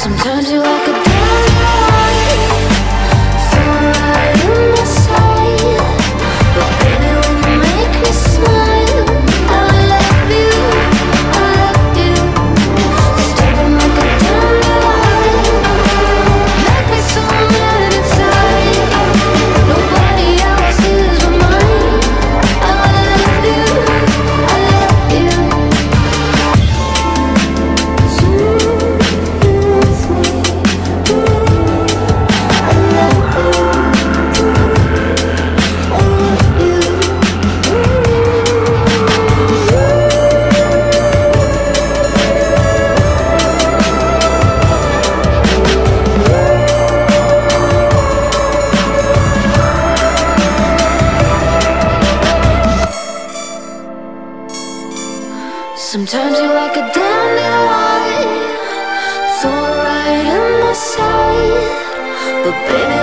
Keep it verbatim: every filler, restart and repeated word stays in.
Sometimes you're like a dandelion, thorn right in my side. But baby, when you make me smile, I love you, I love you. Stubborn like a dandelion, make me so mad inside. Nobody else is but mine. I love you, I love you. Sometimes you're like a dandelion, thorn right in my side. But baby,